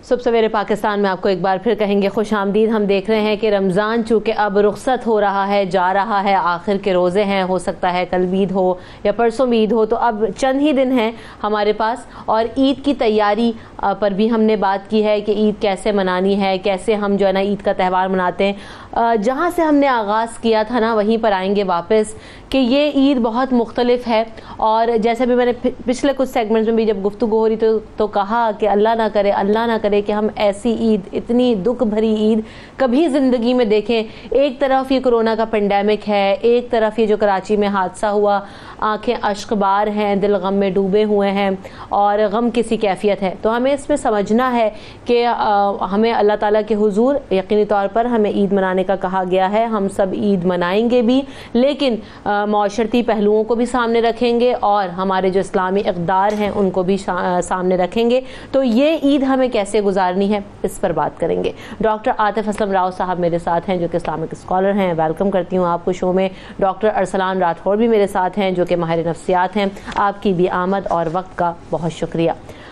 صبح سویرے پاکستان میں آپ کو ایک بار پھر کہیں گے خوش آمدید۔ ہم دیکھ رہے ہیں کہ رمضان چونکہ اب رخصت ہو رہا ہے، جا رہا ہے، آخر کے روزے ہیں، ہو سکتا ہے کل عید ہو یا پرسوں عید ہو، تو اب چند ہی دن ہیں ہمارے پاس، اور عید کی تیاری پر بھی ہم نے بات کی ہے کہ عید کیسے منانی ہے، کیسے ہم جو ہے نا عید کا تہوار مناتے ہیں۔ جہاں سے ہم نے آغاز کیا تھا نا وہیں پر آئیں گے واپس کہ یہ عید بہت مختلف ہے، اور جیسے بھی میں نے پچھلے کچھ سیگمنٹس میں بھی جب گفتگو ہو رہی تو کہا کہ اللہ نہ کرے کہ ہم ایسی عید، اتنی دکھ بھری عید کبھی زندگی میں دیکھیں۔ ایک طرف یہ کرونا کا پینڈیمک ہے، ایک طرف یہ جو کراچی میں حادثہ ہوا، آنکھیں اشک بار ہیں، دل غم میں ڈوبے ہوئے ہیں اور غم کسی کیفیت ہے۔ تو ہمیں اس میں سمجھنا ہے کہ ہمیں اللہ تعالیٰ کے حضور یقینی طور پر ہمیں عید منانے کا کہا گیا ہے، ہم سب عید منائیں گے بھی، لیکن معاشرتی پہلوؤں کو بھی سامنے رکھیں گے اور ہمارے جو اسلامی اقدار ہیں ان کو بھی سامنے رکھیں گے۔ تو یہ عید ہمیں کیسے گزارنی ہے اس پر بات کریں گے۔ ڈاکٹر عاطف اسلم راؤ صاحب میرے ساتھ ہیں جو کہ اسلامک اسکالر ہیں، ویلکم کرتی ہوں آپ کو شو میں۔ ڈاکٹر ارسلان راٹھور بھی میرے ساتھ ہیں جو کہ ماہر نفسیات ہیں، آپ کی بھی آمد اور وقت کا بہت شکریہ۔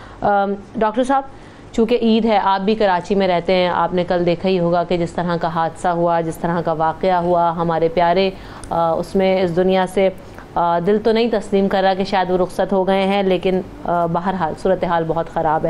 ڈاکٹر صاحب، چونکہ عید ہے، آپ بھی کراچی میں رہتے ہیں، آپ نے کل دیکھا ہی ہوگا کہ جس طرح کا حادثہ ہوا، جس طرح کا واقعہ ہوا، ہمارے پیارے اس میں اس دنیا سے دل تو نہیں تسلیم کر رہا کہ شاید وہ رخصت ہو گئے ہیں، لیکن بہرحال صورتحال بہت خراب ہے۔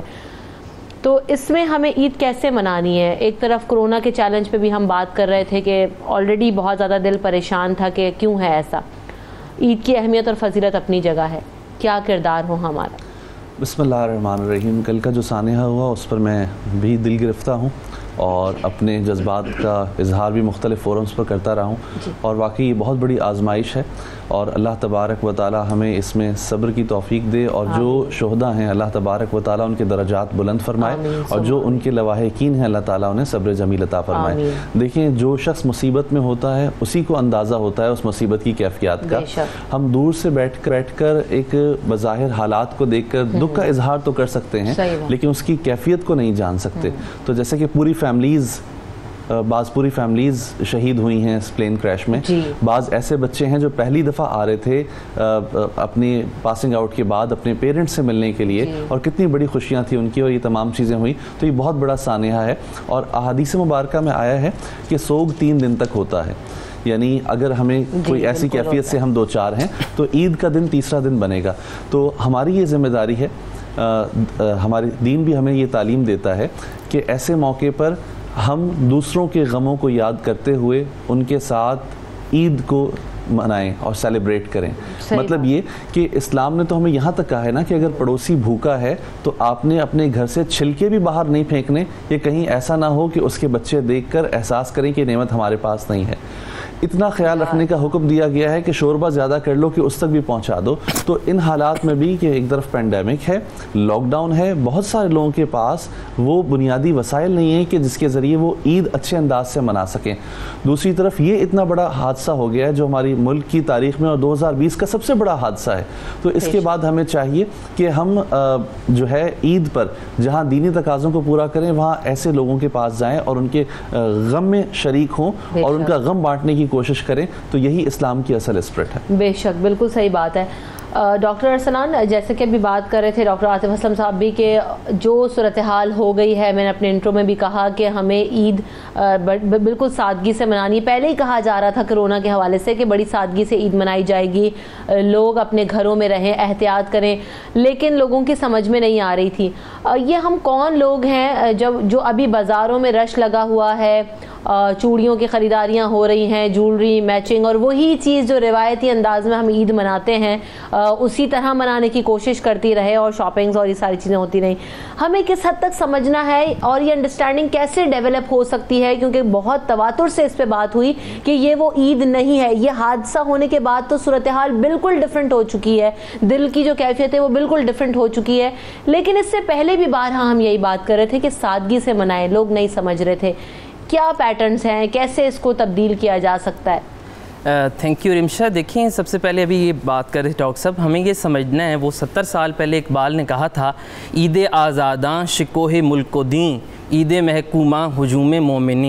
تو اس میں ہمیں عید کیسے منانی ہے؟ ایک طرف کرونا کے چیلنج پہ بھی ہم بات کر رہے تھے کہ آلریڈی بہت زیادہ دل پریشان تھا کہ کیوں ہے ایسا۔ عید کی اہمیت اور فضیلت اپنی جگہ ہے، کیا کردار ہو ہمارا؟ بسم اللہ الرحمن الرحیم۔ کل کا جو سانحہ ہوا اس پر میں بھی دل گرفتہ ہوں اور اپنے جذبات کا اظہار بھی مختلف فورمز پر کرتا رہا ہوں، اور واقعی یہ بہت بڑی آزمائش ہے، اور اللہ تبارک و تعالی ہمیں اس میں صبر کی توفیق دے، اور جو شہداء ہیں اللہ تبارک و تعالی ان کے درجات بلند فرمائے، اور جو ان کے لواحقین ہیں اللہ تعالیٰ انہیں صبر جمیل عطا فرمائے۔ دیکھیں، جو شخص مصیبت میں ہوتا ہے اسی کو اندازہ ہوتا ہے اس مصیبت کی کیفیات کا۔ ہم دور سے بیٹھ کر ایک بظاہر حالات کو دیکھ کر دکھ کا اظہار تو کر سکتے ہیں، لیکن اس کی کیفیت کو نہیں جان سکتے۔ تو جیسے کہ پوری فیملیز شہید ہوئی ہیں اس پلین کریش میں، بعض ایسے بچے ہیں جو پہلی دفعہ آ رہے تھے اپنی پاسنگ آؤٹ کے بعد اپنے پیرنٹس سے ملنے کے لیے، اور کتنی بڑی خوشیاں تھیں ان کی، اور یہ تمام چیزیں ہوئی۔ تو یہ بہت بڑا سانحہ ہے، اور احادیث مبارکہ میں آیا ہے کہ سوگ 3 دن تک ہوتا ہے، یعنی اگر ہمیں کوئی ایسی کیفیت سے ہم دو چار ہیں تو عید کا دن تیسرا دن بنے گا۔ تو ہماری یہ ذمہ داری ہے، ہماری دین بھی ہمیں یہ تعلیم دیتا ہے کہ ایسے موقع پر ہم دوسروں کے غموں کو یاد کرتے ہوئے ان کے ساتھ عید کو منائیں اور سیلیبریٹ کریں۔ مطلب یہ کہ اسلام نے تو ہمیں یہاں تک کہا ہے نا کہ اگر پڑوسی بھوکا ہے تو آپ نے اپنے گھر سے چھلکے بھی باہر نہیں پھینکنے، یہ کہیں ایسا نہ ہو کہ اس کے بچے دیکھ کر احساس کریں کہ نعمت ہمارے پاس نہیں ہے۔ اتنا خیال رکھنے کا حکم دیا گیا ہے کہ شوربہ زیادہ کر لو کہ اس تک بھی پہنچا دو۔ تو ان حالات میں بھی کہ ایک طرف پینڈیمک ہے، لاک ڈاؤن ہے، بہت سارے لوگوں کے پاس وہ بنیادی وسائل نہیں ہیں کہ جس کے ذریعے وہ عید اچھے انداز سے منا سکیں۔ دوسری طرف یہ اتنا بڑا حادثہ ہو گیا ہے جو ہماری ملک کی تاریخ میں اور 2020 کا سب سے بڑا حادثہ ہے۔ تو اس کے بعد ہمیں چاہیے کہ ہم جو ہے عید پر جہاں دینی تقاضوں کو پورا کریں وہاں ایسے لوگوں کے پاس جائیں اور ان کے غم میں شریک ہوں اور ان کا غم بانٹنے کی کوشش کریں۔ تو یہی اسلام کی اصل اسپرٹ ہے۔ بے شک، بالکل صحیح بات ہے۔ ڈاکٹر ارسلان، جیسے کہ ابھی بات کر رہے تھے ڈاکٹر عاطف اسلم صاحب بھی کہ جو صورتحال ہو گئی ہے، میں نے اپنے انٹرو میں بھی کہا کہ ہمیں عید بالکل سادگی سے منانی، پہلے ہی کہا جا رہا تھا کرونا کے حوالے سے کہ بڑی سادگی سے عید منائی جائے گی، لوگ اپنے گھروں میں رہیں، احتیاط کریں، لیکن لوگوں کی سمجھ میں نہیں آ رہی تھی یہ ہم کون لوگ ہیں جو ابھی بازاروں میں رش لگا ہوا ہے، چوڑیوں کی خریداریاں ہو رہی ہیں، جولری میچنگ، اور وہی چیز جو روایتی انداز میں ہم عید مناتے ہیں اسی طرح منانے کی کوشش کرتی رہے، اور شاپنگز اور یہ ساری چیزیں ہوتی رہیں۔ ہمیں کس حد تک سمجھنا ہے اور یہ انڈرسٹینڈنگ کیسے ڈیولپ ہو سکتی ہے؟ کیونکہ بہت تواتر سے اس پہ بات ہوئی کہ یہ وہ عید نہیں ہے، یہ حادثہ ہونے کے بعد تو صورتحال بالکل ڈیفرنٹ ہو چکی ہے، دل کی جو کیفیت ہے وہ بالکل ڈیفرنٹ ہو چکی ہے، لیکن اس سے پہلے بھی بارہا ہم یہی بات کر رہے تھے کہ سادگی سے منائیں، لوگ نہیں سمجھ رہے تھے۔ کیا پیٹرنز ہیں، کیسے اس کو تبدیل کیا جا سکتا ہے؟ Thank you Rimsha. دیکھیں، سب سے پہلے ابھی یہ بات کر رہے ڈاکٹر صاحب، ہمیں یہ سمجھنا ہے وہ 70 سال پہلے اقبال نے کہا تھا، عید آزاداں شکوہ ملک و دین، عید محکومہ ہجوم مومنین۔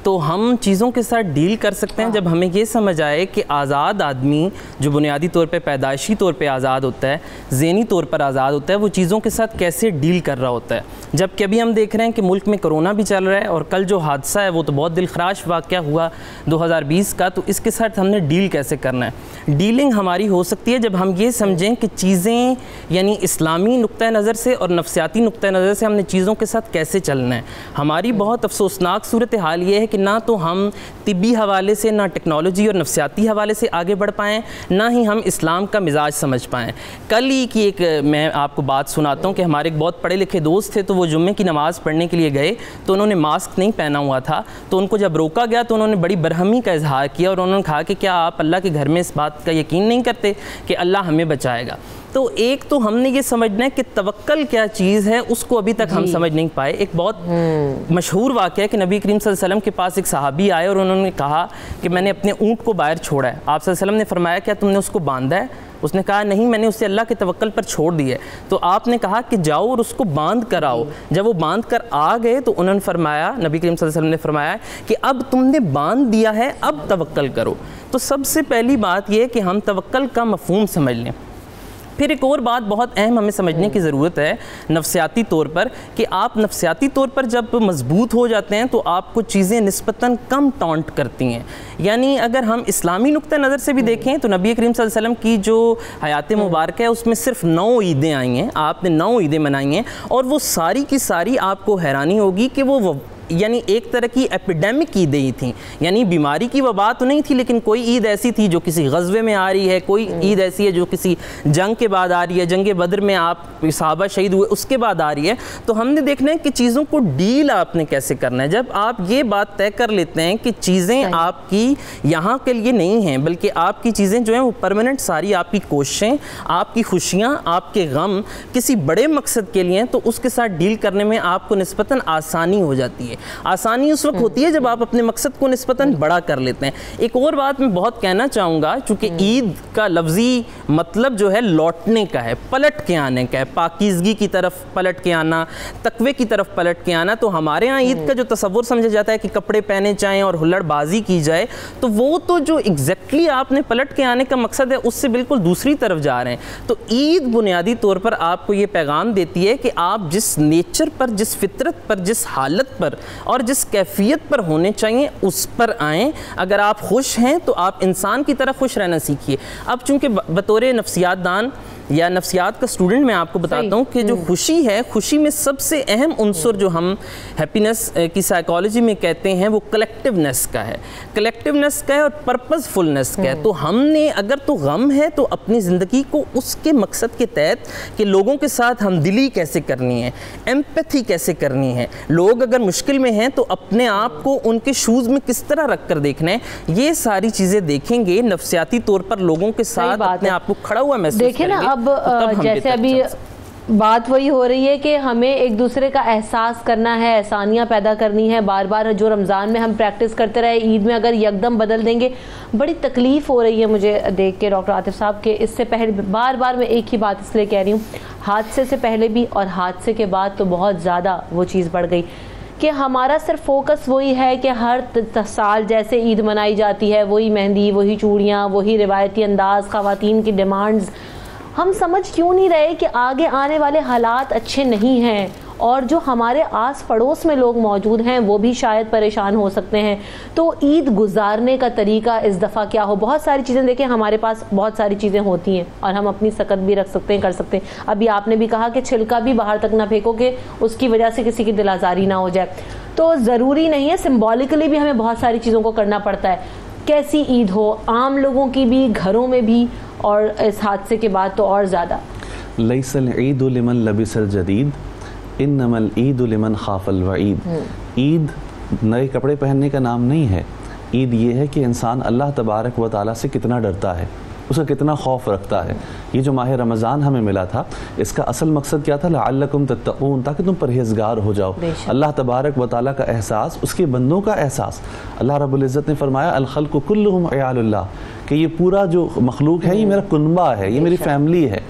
تو ہم چیزوں کے ساتھ ڈیل کر سکتے ہیں جب ہمیں یہ سمجھ آئے کہ آزاد آدمی جو بنیادی طور پہ پیدائشی طور پہ آزاد ہوتا ہے، ذہنی طور پر آزاد ہوتا ہے، وہ چیزوں کے ساتھ کیسے ڈیل کر رہا ہوتا ہے. جب کہ ابھی ہم دیکھ رہے ہیں کہ ملک میں کرونا بھی چل رہا ہے، اور کل جو حادثہ ہے وہ تو بہت دلخراش واقعہ ہوا 2020 کا، تو اس کے ساتھ ہم نے ڈیل کیسے کرنا ہے. ڈیلنگ ہماری ہو سکتی ہے جب ہم یہ سمجھیں کہ چیزیں یعنی اسلامی نقطہ نظر سے اور نفسیاتی نقطہ نظر سے ہم نے چیزوں کے ساتھ کیسے چلنا ہے. ہماری بہت افسوسناک صورتحال یہ ہے کہ نہ تو ہم طبی حوالے سے، نہ ٹیکنالوجی اور نفسیاتی حوالے سے آگے بڑھ پائیں، نہ ہی ہم اسلام کا مزاج سمجھ پائیں. کل ہی کی ایک میں آپ کو بات سناتا ہوں کہ ہمارے ایک بہت پڑھے لکھے دوست تھے، تو وہ جمعے کی نماز پڑھنے کے لیے گئے تو انہوں نے ماسک نہیں پہنا ہوا تھا. تو ان کو جب روکا گیا تو انہوں نے بڑی برہمی کا اظہار کیا، اور انہوں نے کہا کہ کیا آپ اللہ کے گھر میں اس بات کا یقین نہیں کرتے کہ اللہ ہمیں بچائے گا. تو ایک تو ہم نے یہ سمجھنا ہے کہ توکل کیا چیز ہے، اس کو ابھی تک ہم سمجھ نہیں پائے. ایک بہت مشہور واقعہ ہے کہ نبی کریم صلی اللہ علیہ وسلم کے پاس ایک صحابی آئے اور انہوں نے کہا کہ میں نے اپنے اونٹ کو باہر چھوڑا ہے. آپ صلی اللہ علیہ وسلم نے فرمایا کیا تم نے اس کو باندھا ہے؟ اس نے کہا نہیں، میں نے اسے اللہ کے توکل پر چھوڑ دیا ہے. تو آپ نے کہا کہ جاؤ اور اس کو باندھ کر آؤ. جب وہ باندھ کر آ گئے تو انہوں نے فرمایا، نبی کریم صلی اللہ علیہ وسلم نے فرمایا کہ اب تم نے باندھ دیا ہے، اب توکل کرو. تو سب سے پہلی بات یہ کہ ہم توکل کا مفہوم سمجھ لیں. پھر ایک اور بات بہت اہم ہمیں سمجھنے کی ضرورت ہے نفسیاتی طور پر، کہ آپ نفسیاتی طور پر جب مضبوط ہو جاتے ہیں تو آپ کو چیزیں نسبتاً کم ٹانٹ کرتی ہیں. یعنی اگر ہم اسلامی نقطہ نظر سے بھی دیکھیں تو نبی کریم صلی اللہ علیہ وسلم کی جو حیات مبارکہ ہے اس میں صرف 9 عیدیں آئی ہیں، آپ نے 9 عیدیں منائی ہیں، اور وہ ساری کی ساری آپ کو حیرانی ہوگی کہ وہ یعنی ایک طرح کی ایپیڈیمک عیدیں ہی تھیں. یعنی بیماری کی وبا تو نہیں تھی، لیکن کوئی عید ایسی تھی جو کسی غزوے میں آ رہی ہے، کوئی عید ایسی ہے جو کسی جنگ کے بعد آ رہی ہے، جنگ بدر میں آپ صحابہ شہید ہوئے اس کے بعد آ رہی ہے. تو ہم نے دیکھنا ہے کہ چیزوں کو ڈیل آپ نے کیسے کرنا ہے. جب آپ یہ بات طے کر لیتے ہیں کہ چیزیں آپ کی یہاں کے لیے نہیں ہیں، بلکہ آپ کی چیزیں جو ہیں وہ پرماننٹ، ساری آپ کی کوششیں، آپ کی خوشیاں، آپ کے غم کسی بڑے مقصد کے لیے ہیں، تو اس کے ساتھ ڈیل کرنے میں آپ کو نسبتاً آسانی ہو جاتی ہے. آسانی اس وقت ہوتی ہے جب آپ اپنے مقصد کو نسبتاً بڑا کر لیتے ہیں. ایک اور بات میں بہت کہنا چاہوں گا، چونکہ عید کا لفظی مطلب جو ہے لوٹنے کا ہے، پلٹ کے آنے کا ہے، پاکیزگی کی طرف پلٹ کے آنا، تقوی کی طرف پلٹ کے آنا. تو ہمارے ہاں عید کا جو تصور سمجھا جاتا ہے کہ کپڑے پہنے جائیں اور ہلڑ بازی کی جائے، تو وہ تو جو ایگزیکٹلی آپ نے پلٹ کے آنے کا مقصد ہے اس سے بالکل دوسری طرف جا رہے ہیں. تو عید بنیادی طور پر آپ کو یہ پیغام دیتی ہے کہ آپ جس نیچر پر، جس فطرت پر، جس حالت پر اور جس کیفیت پر ہونے چاہیے اس پر آئیں. اگر آپ خوش ہیں تو آپ انسان کی طرح خوش رہنا سیکھیے. اب چونکہ بطور نفسیات دان یا نفسیات کا اسٹوڈنٹ میں آپ کو بتاتا ہوں کہ جو خوشی ہے، خوشی میں سب سے اہم عنصر جو ہم ہیپینس کی سائیکالوجی میں کہتے ہیں وہ کلیکٹیونیس کا ہے. کلیکٹیونیس کا ہے اور پرپز فلنس کا ہے. تو ہم نے اگر تو غم ہے تو اپنی زندگی کو اس کے مقصد کے تحت کہ لوگوں کے ساتھ ہمدلی کیسے کرنی ہے، ایمپیتھی کیسے کرنی ہے، لوگ اگر مشکل میں ہیں تو اپنے آپ کو ان کے شوز میں کس طرح رکھ کر دیکھنا ہے، یہ ساری چیزیں دیکھیں گے نفسیاتی طور پر لوگوں کے ساتھ اپنے آپ کو کھڑا ہوا محسوس کریں گے. اب جیسے ابھی بات وہی ہو رہی ہے کہ ہمیں ایک دوسرے کا احساس کرنا ہے، احسانیاں پیدا کرنی ہے. بار بار جو رمضان میں ہم پریکٹس کرتے رہے، عید میں اگر یکدم بدل دیں گے، بڑی تکلیف ہو رہی ہے مجھے دیکھ کے ڈاکٹر عاطف صاحب کہ اس سے پہلے بار بار میں ایک ہی بات اس لیے کہہ رہی ہوں، حادثے سے پہلے بھی اور حادثے کے بعد تو بہت زیادہ وہ چیز بڑھ گئی کہ ہمارا صرف فوکس وہی ہے کہ ہر سال جیسے عید منائی جاتی ہے وہی مہندی، وہی چوڑیاں، وہی روایتی انداز، خواتین کی ڈیمانڈز. ہم سمجھ کیوں نہیں رہے کہ آگے آنے والے حالات اچھے نہیں ہیں، اور جو ہمارے آس پڑوس میں لوگ موجود ہیں وہ بھی شاید پریشان ہو سکتے ہیں. تو عید گزارنے کا طریقہ اس دفعہ کیا ہو؟ بہت ساری چیزیں دیکھیں، ہمارے پاس بہت ساری چیزیں ہوتی ہیں اور ہم اپنی سکت بھی رکھ سکتے ہیں، کر سکتے ہیں. ابھی آپ نے بھی کہا کہ چھلکا بھی باہر تک نہ پھینکو کہ اس کی وجہ سے کسی کی دل آزاری نہ ہو جائے. تو ضروری نہیں ہے، سمبولکلی بھی ہمیں بہت ساری چیزوں کو کرنا پڑتا ہے. کیسی عید ہو، عام لوگوں کی بھی، گھروں میں بھی، اور اس حادثے کے بعد تو اور زیادہ. لیس العید لمن لبس الجدید انما العید لمن خاف الوعید. عید نئے کپڑے پہننے کا نام نہیں ہے. عید یہ ہے کہ انسان اللہ تبارک و تعالیٰ سے کتنا ڈرتا ہے، اس کا کتنا خوف رکھتا ہے. یہ جو ماہ رمضان ہمیں ملا تھا، اس کا اصل مقصد کیا تھا؟ لعلکم تتقون، تاکہ تم پرہیزگار ہو جاؤ. اللہ تبارک و تعالیٰ کا احساس، اس کے بندوں کا احساس. اللہ رب العزت نے فرمایا الخلق کلہم عیال اللہ، کہ یہ پورا جو مخلوق ہے یہ میرا کنبہ ہے، یہ میری فیملی ہے.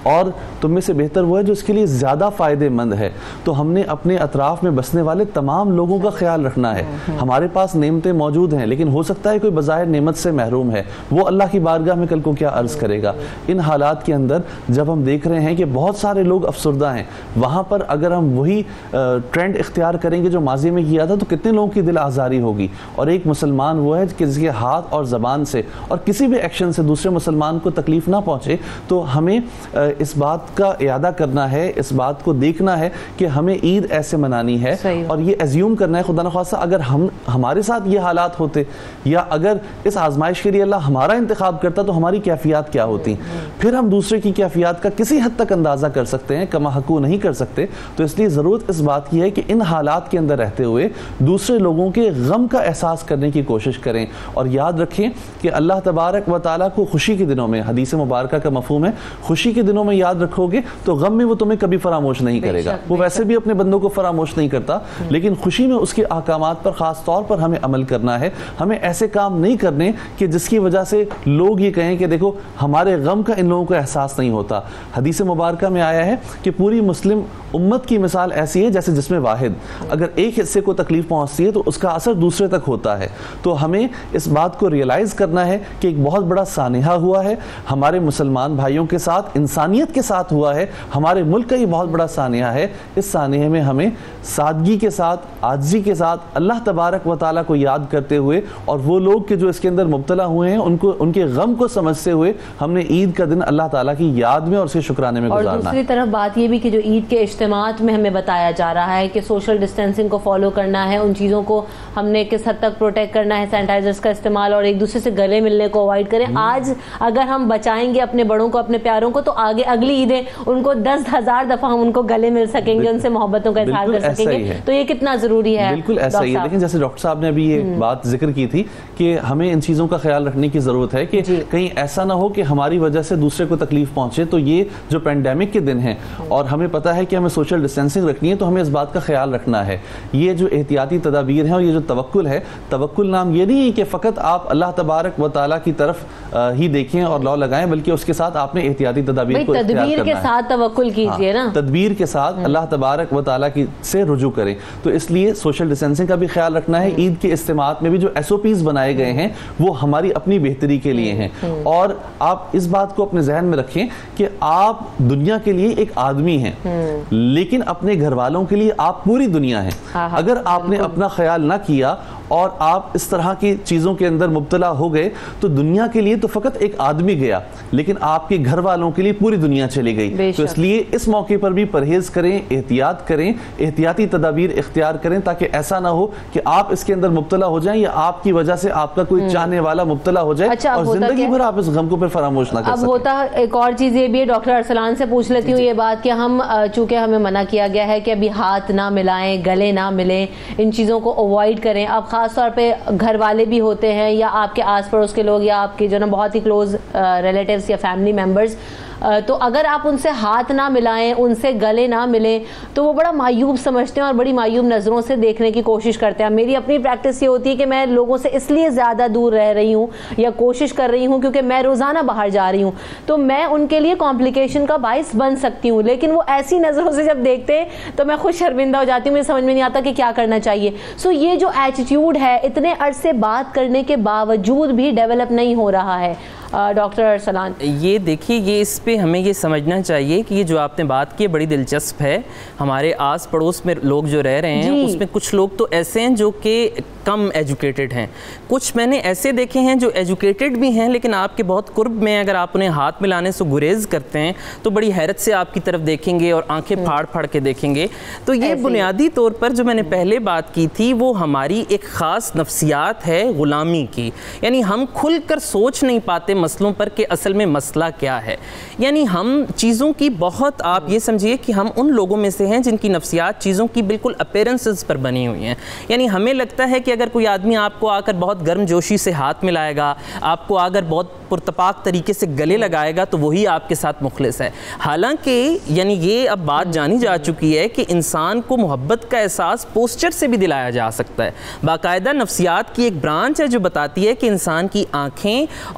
اور تم میں سے بہتر وہ ہے جو اس کے لیے زیادہ فائدہ مند ہے. تو ہم نے اپنے اطراف میں بسنے والے تمام لوگوں کا خیال رکھنا ہے. ہمارے پاس نعمتیں موجود ہیں لیکن ہو سکتا ہے کوئی بظاہر نعمت سے محروم ہے, وہ اللہ کی بارگاہ میں کل کو کیا عرض کرے گا. ان حالات کے اندر جب ہم دیکھ رہے ہیں کہ بہت سارے لوگ افسردہ ہیں, وہاں پر اگر ہم وہی ٹرینڈ اختیار کریں گے جو ماضی میں کیا تھا تو کتنے لوگوں کی دل آزاری ہوگی. اور ایک مسلمان وہ ہے کہ جس کے ہاتھ اور زبان سے اور کسی بھی ایکشن سے دوسرے مسلمان کو تکلیف نہ پہنچے. تو ہمیں اس بات کا اعادہ کرنا ہے, اس بات کو دیکھنا ہے کہ ہمیں عید ایسے منانی ہے, اور یہ ایزیوم کرنا ہے خدا نخواستہ اگر ہمارے ساتھ یہ حالات ہوتے یا اگر اس آزمائش کے لیے اللہ ہمارا انتخاب کرتا تو ہماری کیفیات کیا ہوتی, پھر ہم دوسرے کی کیفیات کا کسی حد تک اندازہ کر سکتے ہیں, کما حقو نہیں کر سکتے. تو اس لیے ضرورت اس بات کی ہے کہ ان حالات کے اندر رہتے ہوئے دوسرے لوگوں کے غم کا احساس کرنے کی کوشش کریں, اور یاد رکھیں کہ اللہ تبارک و تعالیٰ کو خوشی کے دنوں میں, حدیث مبارکہ کا مفہوم ہے, خوشی کے دنوں میں یاد رکھو گے تو غم میں وہ تمہیں کبھی فراموش نہیں کرے گا. وہ ویسے بھی اپنے بندوں کو فراموش نہیں کرتا, لیکن خوشی میں اس کے احکامات پر خاص طور پر ہمیں عمل کرنا ہے. ہمیں ایسے کام نہیں کرنے کہ جس کی وجہ سے لوگ یہ کہیں کہ دیکھو ہمارے غم کا ان لوگوں کو احساس نہیں ہوتا. حدیث مبارکہ میں آیا ہے کہ پوری مسلم امت کی مثال ایسی ہے جیسے جسم واحد, اگر ایک حصے کو تکلیف پہنچتی ہے تو اس کا اثر دوسرے تک ہوتا ہے. تو ہمیں اس بات کو ریئلائز کرنا ہے کہ ایک بہت بڑا سانحہ ہوا ہے ہمارے مسلمان بھائیوں کے ساتھ, انسانیت کے ساتھ ہوا ہے, ہمارے ملک کا یہ بہت بڑا سانحہ ہے. اس سانحے میں ہمیں سادگی کے ساتھ, عاجزی کے ساتھ اللہ تبارک و تعالیٰ کو یاد کرتے ہوئے, اور وہ لوگ کہ جو اس کے اندر مبتلا ہوئے ہیں ان کے غم کو سمجھتے ہوئے ہم نے عید کا دن اللہ تعالیٰ کی یاد میں اور اس کے شکرانے میں گزارنا ہے. اور دوسری طرف بات یہ بھی کہ جو عید کے اجتماعات میں ہمیں بتایا جا رہا ہے کہ سوشل ڈسٹینسنگ کو فالو کرنا ہے, ان چیزوں کو ہم نے کس حد تک پروٹیکٹ کرنا ہے, سینیٹائزرز کا استعمال اور ایک دوسرے سے گلے ملنے کو اوائڈ کریں. آج اگر ہم بچائیں گے اپنے بڑوں کو, اپنے پیاروں کو, تو آگے اگلی عیدیں ان کو 10,000 دفعہ ہم ان کو گلے مل سکیں گے, ان سے محبتوں کا اظہار کر سکیں گے. تو یہ کتنا ضروری ہے. بالکل ایسا ہی ہے. لیکن جیسے ڈاکٹر صاحب نے ابھی یہ بات ذکر کی تھی کہ ہمیں ان چیزوں کا خیال رکھنے کی ضرورت ہے کہ کہیں ایسا نہ ہو کہ ہماری وجہ سے دوسرے کو تکلیف پہنچے. تو یہ جو پینڈیمک کے دن ہیں اور ہمیں پتہ ہے کہ ہمیں سوشل ڈسٹینسنگ رکھنی ہے, تو ہمیں اس بات کا خیال رکھنا ہے. یہ جو احتیاطی تدابیر ہیں اور یہ جو توکل ہے, توکل نام یہ نہیں ہے کہ فقط آپ اللہ تبارک و تعالیٰ کی طرف ہی دیکھیں اور لو لگائیں, بلکہ اس کے ساتھ آپ نے احتیاطی تدابیر کو اختیار کرنا ہے. تدبیر کے ساتھ توکل کیجئے نا, تدبیر کے ساتھ اللہ تبارک و تعالیٰ کی سے رجوع کریں. تو اس لیے سوشل ڈسٹینسنگ کا بھی خیال رکھنا ہے. عید کے اجتماعات میں بھی جو SOPs بنائے گئے ہیں وہ ہماری اپنی بہتری کے لیے ہیں, اور آپ اس بات کو اپنے ذہن میں رکھیں کہ آپ دنیا کے لیے ایک آدمی ہیں, لیکن اپنے گھر والوں کے لیے آپ پوری دنیا ہیں. اگر آپ نے اپنا خیال نہ کیا اور آپ اس طرح کی چیزوں کے اندر مبتلا ہو گئے تو دنیا کے لیے تو فقط ایک آدمی گیا, لیکن آپ کے گھر والوں کے لیے پوری دنیا چلی گئی. تو اس لیے اس موقع پر بھی پرہیز کریں, احتیاط کریں, احتیاطی تدابیر اختیار کریں, تاکہ ایسا نہ ہو کہ آپ اس کے اندر مبتلا ہو جائیں یا آپ کی وجہ سے آپ کا کوئی چاہنے والا مبتلا ہو جائے اور زندگی بھر آپ اس غم کو پھر فراموش نہ کر سکیں. اب ہوتا ایک اور چیز یہ بھی ہے, ڈاکٹر ارسلان سے پوچھ لیتی ہوں یہ بات کہ ہم چونکہ ہمیں منع کیا گیا ہے کہ ابھی ہاتھ نہ ملائیں, گلے نہ ملیں, ان چیزوں کو اوائڈ کریں. اب خاص طور پہ گھر والے بھی ہوتے ہیں یا آپ کے آس پڑوس کے لوگ یا آپ کے جو نا بہت ہی کلوز ریلیٹیوز یا فیملی ممبرز, تو اگر آپ ان سے ہاتھ نہ ملائیں, ان سے گلے نہ ملیں, تو وہ بڑا معیوب سمجھتے ہیں اور بڑی معیوب نظروں سے دیکھنے کی کوشش کرتے ہیں. میری اپنی پریکٹس یہ ہوتی ہے کہ میں لوگوں سے اس لیے زیادہ دور رہ رہی ہوں یا کوشش کر رہی ہوں کیونکہ میں روزانہ باہر جا رہی ہوں, تو میں ان کے لیے کمپلیکیشن کا باعث بن سکتی ہوں. لیکن وہ ایسی نظروں سے جب دیکھتے ہیں تو میں خود شرمندہ ہو جاتی ہوں, مجھے سمجھ میں نہیں آتا کہ کیا کرنا چاہیے. سو یہ جو ایٹیٹیوڈ ہے اتنے عرصے بات کرنے کے باوجود بھی ڈیولپ نہیں ہو رہا ہے. ڈاکٹر ارسلان, یہ دیکھیے, یہ اس پہ ہمیں یہ سمجھنا چاہیے کہ یہ جو آپ نے بات کی بڑی دلچسپ ہے. ہمارے آس پڑوس میں لوگ جو رہ رہے ہیں اس میں کچھ لوگ تو ایسے ہیں جو کہ کم ایجوکیٹڈ ہیں, کچھ میں نے ایسے دیکھے ہیں جو ایجوکیٹڈ بھی ہیں لیکن آپ کے بہت قرب میں اگر آپ انہیں ہاتھ ملانے سے گریز کرتے ہیں تو بڑی حیرت سے آپ کی طرف دیکھیں گے اور آنکھیں پھاڑ پھاڑ کے دیکھیں گے. تو یہ بنیادی طور پر جو میں نے پہلے بات کی تھی وہ ہماری ایک خاص نفسیات ہے غلامی کی, یعنی ہم کھل کر سوچ نہیں پاتے مسئلوں پر کہ اصل میں مسئلہ کیا ہے. یعنی ہم چیزوں کی بہت, آپ یہ سمجھیے کہ ہم ان لوگوں میں سے ہیں جن کی نفسیات چیزوں کی بالکل اپیرنسز پر بنی ہوئی ہیں. یعنی ہمیں لگتا ہے کہ اگر کوئی آدمی آپ کو آ کر بہت گرم جوشی سے ہاتھ ملائے گا, آپ کو اگر بہت پرتپاک طریقے سے گلے لگائے گا تو وہی آپ کے ساتھ مخلص ہے. حالانکہ یعنی یہ اب بات جانی جا چکی ہے کہ انسان کو محبت کا احساس پوسچر سے بھی دلایا جا سکتا ہے. باقاعدہ نفسیات کی ایک برانچ ہے جو بتاتی ہے کہ انسان کی آنکھیں اور چہرے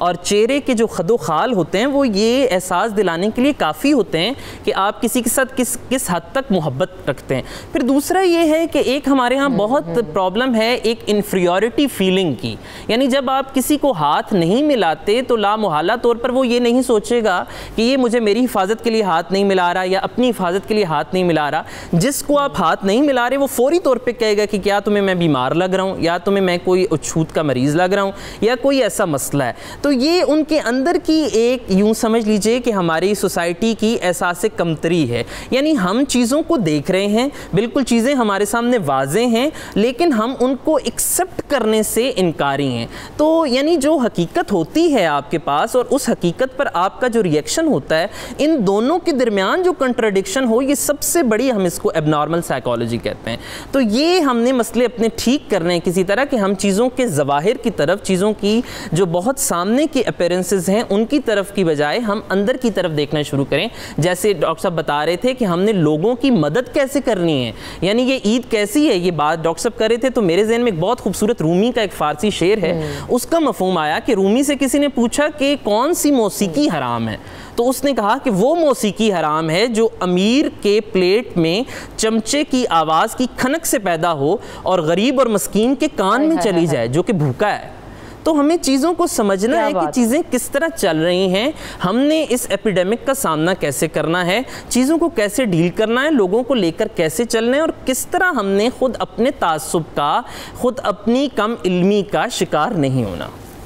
چہرے کے جو خد و خال ہوتے ہیں وہ یہ احساس دلانے کے لیے کافی ہوتے ہیں کہ آپ کسی کے ساتھ کس حد تک محبت رکھتے ہیں. پھر دوسرا یہ ہے کہ ایک ہمارے ہاں بہت پرابلم ہے ایک انفیریورٹی فیلنگ کی, یعنی جب آپ کسی کو ہاتھ نہیں ملاتے تو لامحالہ طور پر وہ یہ نہیں سوچے گا کہ یہ مجھے میری حفاظت کے لیے ہاتھ نہیں ملا رہا یا اپنی حفاظت کے لیے ہاتھ نہیں ملا رہا. جس کو آپ ہاتھ نہیں ملا رہے وہ فوری طور پہ کہے گا کہ کیا تمہیں میں بیمار لگ رہا ہوں, یا تمہیں میں کوئی اچھوت کا مریض لگ رہا ہوں, یا کوئی ایسا مسئلہ ہے. تو یہ ان کے اندر کی ایک یوں سمجھ لیجئے کہ ہماری سوسائٹی کی احساس کمتری ہے, یعنی ہم چیزوں کو دیکھ رہے ہیں, بالکل چیزیں ہمارے سامنے واضح ہیں, لیکن ہم ان کو ایکسیپٹ کرنے سے انکاری ہیں. تو یعنی جو حقیقت ہوتی ہے آپ کے پاس اور اس حقیقت پر آپ کا جو ریئیکشن ہوتا ہے, ان دونوں کے درمیان جو کنٹراڈکشن ہو, یہ سب سے بڑی ہم اس کو ایب نارمل سائیکالوجی کہتے ہیں. تو یہ ہم نے مسئلے اپنے ٹھیک کرنے ہیں کسی طرح کہ ہم چیزوں کے ظواہر کی طرف, چیزوں کی جو بہت سامنے کے اپیرنسز ہیں ان کی طرف کی بجائے ہم اندر کی طرف دیکھنا شروع کریں. جیسے ڈاکٹر صاحب بتا رہے تھے کہ ہم نے لوگوں کی مدد کیسے کرنی ہے, یعنی یہ عید کیسی ہے, یہ بات ڈاکٹر صاحب کر رہے تھے تو میرے ذہن میں ایک بہت خوبصورت رومی کا ایک فارسی شعر ہے, اس کا مفہوم آیا کہ رومی سے کسی نے پوچھا کہ کون سی موسیقی حرام ہے, تو اس نے کہا کہ وہ موسیقی حرام ہے جو امیر کے پلیٹ میں چمچے کی آواز کی کھنک سے پیدا ہو اور غریب اور مسکین کے کان میں چلی جائے جو کہ بھوکا ہے. تو ہمیں چیزوں کو سمجھنا ہے کہ چیزیں کس طرح چل رہی ہیں, ہم نے اس ایپیڈیمک کا سامنا کیسے کرنا ہے, چیزوں کو کیسے ڈیل کرنا ہے, لوگوں کو لے کر کیسے چلنا ہے, اور کس طرح ہم نے خود اپنے تعصب کا, خود اپنی کم علمی کا شکار نہیں ہونا.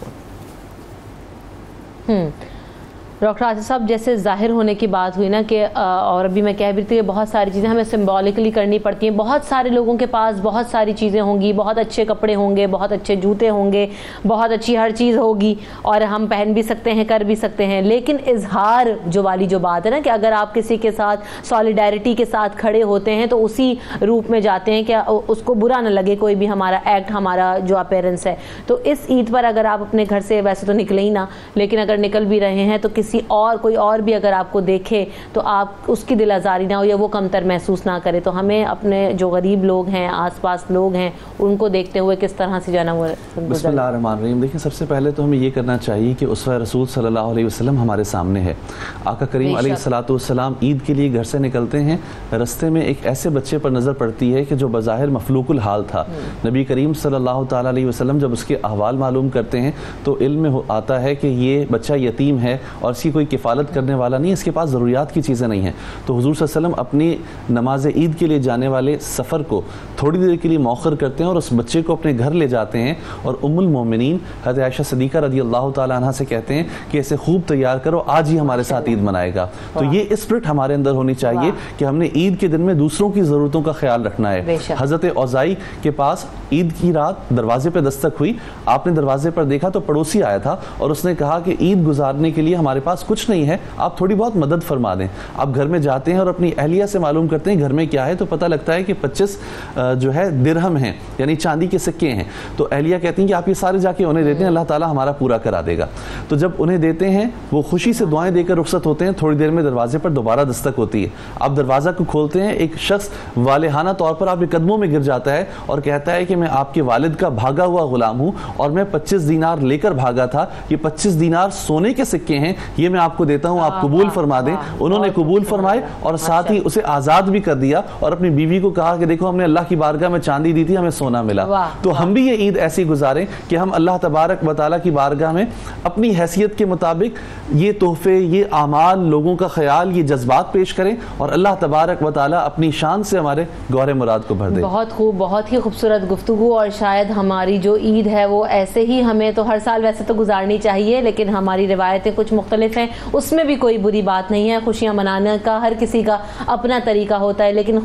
ڈاکٹر آصف صاحب, جیسے ظاہر ہونے کی بات ہوئی نا کہ اور ابھی میں کہہ بھی تھی کہ بہت ساری چیزیں ہمیں سمبولکلی کرنی پڑتی ہیں. بہت سارے لوگوں کے پاس بہت ساری چیزیں ہوں گی, بہت اچھے کپڑے ہوں گے, بہت اچھے جوتے ہوں گے, بہت اچھی ہر چیز ہوگی اور ہم پہن بھی سکتے ہیں, کر بھی سکتے ہیں, لیکن اظہار جو والی جو بات ہے نا کہ اگر آپ کسی کے ساتھ سالیڈیرٹی کے ساتھ کھڑے ہوتے ہیں تو اسی روپ میں جاتے ہیں کہ اس کو برا نہ لگے کوئی بھی ہمارا ایکٹ, ہمارا جو اپیرنس ہے. تو اس عید پر اگر آپ اپنے گھر سے ویسے تو نکلے ہی نہ, لیکن اگر نکل بھی رہے ہیں تو کسی کوئی اور بھی اگر آپ کو دیکھے تو آپ اس کی دل آزاری نہ ہو یا وہ کمتر محسوس نہ کرے. تو ہمیں اپنے جو غریب لوگ ہیں, آس پاس لوگ ہیں, ان کو دیکھتے ہوئے کس طرح سے جانا وہ. بسم اللہ الرحمن الرحیم. دیکھیں سب سے پہلے تو ہمیں یہ کرنا چاہیے کہ اسوہ رسول صلی اللہ علیہ وسلم ہمارے سامنے ہے. آقا کریم علیہ الصلوۃ والسلام عید کے لیے گھر سے نکلتے ہیں, رستے میں ایک ایسے بچے پر نظر پڑتی ہے کہ جو بظاہر مفلوق الحال تھا. نبی کریم صلی اللہ تعالیٰ علیہ وسلم جب اس کے احوال معلوم کرتے ہیں تو علم میں آتا ہے کہ یہ بچہ یتیم ہے اور اس کی کوئی کفالت کرنے والا نہیں, اس کے پاس ضروریات کی چیزیں نہیں ہیں. تو حضور صلی اللہ علیہ وسلم اپنی نماز عید کے لیے جانے والے سفر کو تھوڑی دیر کے لیے مؤخر کرتے ہیں اور اس بچے کو اپنے گھر لے جاتے ہیں اور ام المومنین حضرت عائشہ صدیقہ رضی اللہ تعالیٰ عنہ سے کہتے ہیں کہ اسے خوب تیار کرو, آج ہی ہمارے ساتھ عید منائے گا. تو یہ اسپرٹ ہمارے اندر ہونی چاہیے کہ ہم نے عید کے دن میں دوسروں کی ضرورتوں کا خیال رکھنا ہے. حضرت اوزائی کے پاس عید کی رات دروازے پہ دستک ہوئی, آپ نے دروازے پر دیکھا تو پڑوسی آیا تھا اور اس نے کہا کہ عید گزارنے کے لیے ہمارے پاس کچھ نہیں ہے, آپ تھوڑی بہت مدد فرما دیں. آپ گھر میں جاتے ہیں اور اپنی اہلیہ سے معلوم کرتے ہیں گھر میں کیا ہے, تو پتہ لگتا ہے کہ 25 جو ہے درہم ہیں, یعنی چاندی کے سکے ہیں. تو اہلیہ کہتی ہیں کہ آپ یہ سارے جا کے انہیں دیتے ہیں, اللہ تعالیٰ ہمارا پورا کرا دے گا. تو جب انہیں دیتے ہیں وہ خوشی سے دعائیں دے کر رخصت ہوتے ہیں. تھوڑی دیر میں دروازے پر دوبارہ دستک ہوتی ہے, آپ دروازہ کو کھولتے ہیں, ایک شخص والہانہ طور پر آپ کے قدموں میں گر جاتا ہے اور کہتا ہے کہ میں آپ کے والد کا بھاگا ہوا غلام ہوں اور میں 25 دینار لے کر بھاگا تھا, یہ 25 دینار سونے کے سکے ہیں, یہ میں آپ کو دیتا ہوں, آپ قبول فرما دیں. انہوں نے قبول فرمائے اور ساتھ ہی اسے آزاد بھی کر دیا اور اپنی بیوی کو کہا کہ دیکھو ہم نے اللہ کی بارگاہ میں چاندی دی تھی, ہمیں سونا ملا. تو ہم بھی یہ عید ایسی گزاریں کہ ہم اللہ تبارک و تعالیٰ کی بارگاہ میں اپنی حیثیت کے مطابق یہ تحفے, یہ اعمال, لوگوں کا خیال, یہ جذبات پیش کریں اور اللہ تبارک و تعالیٰ اپنی شان سے ہمارے گوہر مراد کو بھر دے. بہت خوب, بہت ہی خوبصورت گفتگو. اور شاید ہماری جو عید ہے وہ ایسے ہی ہمیں تو ہر سال ویسے تو گزارنی چاہیے, لیکن ہماری روایتیں کچھ مختلف ہیں, اس میں بھی کوئی بری بات نہیں ہے. خوشیاں منانے کا ہر کسی کا اپنا طریقہ ہوتا ہے, لیکن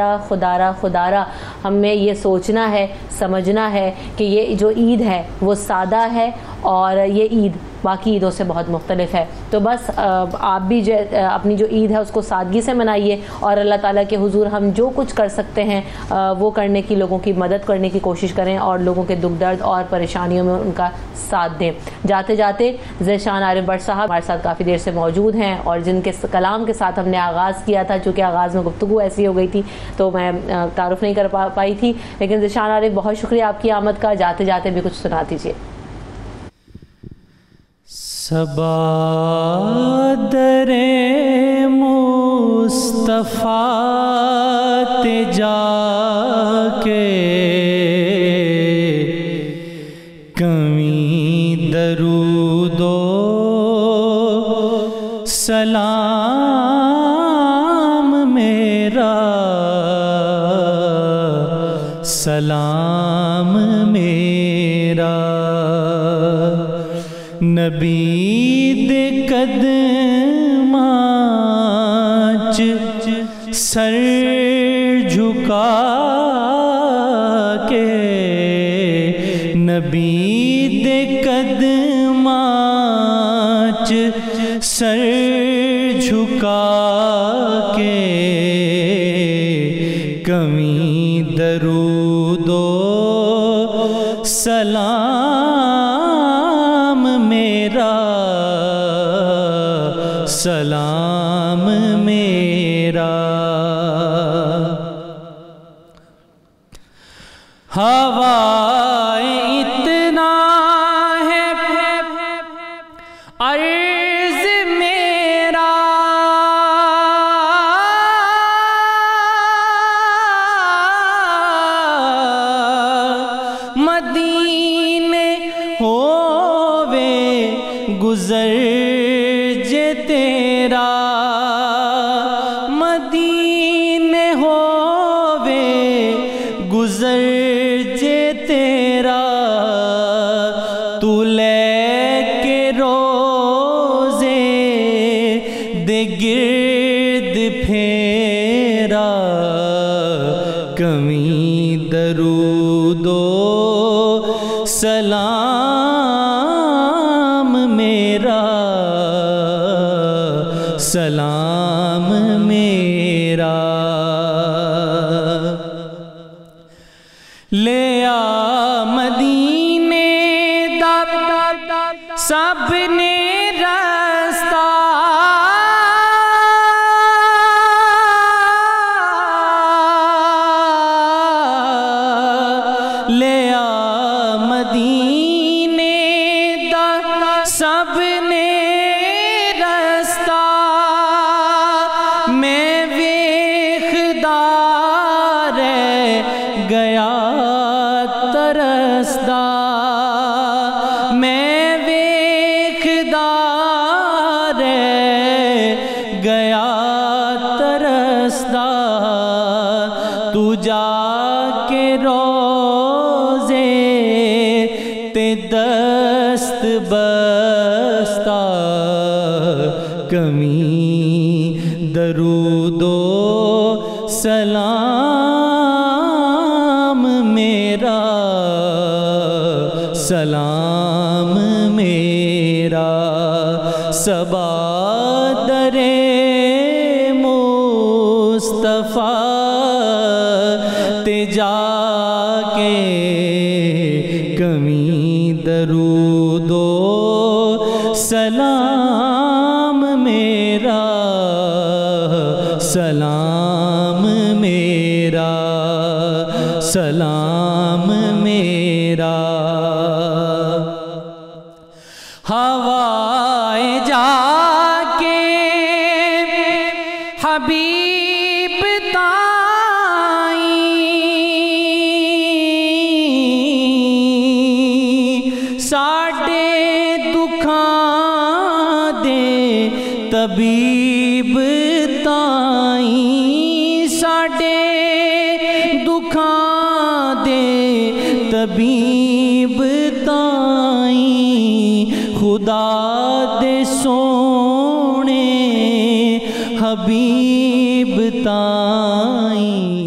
خدارہ ہمیں یہ سوچنا ہے, سمجھنا ہے کہ یہ جو عید ہے وہ سادہ ہے اور یہ عید باقی عیدوں سے بہت مختلف ہے. تو بس آپ بھی اپنی جو عید ہے اس کو سادگی سے منائیے اور اللہ تعالیٰ کے حضور ہم جو کچھ کر سکتے ہیں وہ کرنے کی, لوگوں کی مدد کرنے کی کوشش کریں اور لوگوں کے دکھ درد اور پریشانیوں میں ان کا ساتھ دیں. جاتے جاتے ذیشان عارف بٹ صاحب ہمارے ساتھ کافی دیر سے موجود ہیں اور جن کے کلام کے ساتھ ہم نے آغاز کیا تھا, چونکہ آغاز میں گفتگو ایسی ہو گئی تھی تو میں تعارف نہیں کر پائی تھی, لیکن ذیشان عارف بہت شکریہ آپ کی آمد کا. جاتے جاتے بھی کچھ سنا دیجیے. صبا در مصطفیٰ تے جا کے کمی درود و سلام میرا، سلام میرا نبی دے قدماں چ سر جھکا کے، نبی دے قدماں چ سر جھکا کے کمی درود و سلام میرا، سلام میرا ہوائیں اتنا ہے عرض میرا، مدینے ہووے گزر جے تیرا، مدینے ہووے گزر جے تیرا، تو لے کے روزے دے گرد پھیرا، کمی درود و سلام میرا، سلام میرا لے آ مدینے دا سب نے رستہ، لے آ مدینے دا سب نے رستہ، میں ویکھدا رہ گیا ترسدا، میں ویکھدا رہ گیا ترسدا، تو جا کے روزے تے دست بستا، کمی درود و سلام میرا، سلام میرا صبا در مصطفیٰ تے جا کے کمی درود و سلام میرا، سلام میرا، سلام میرا ہوائیں جا کے حبیب تائیں، ساڈے دکھاں دے طبیب تائیں، ساڈے دکھاں دے طبیب تائیں، خدا دے سونے حبیب تائیں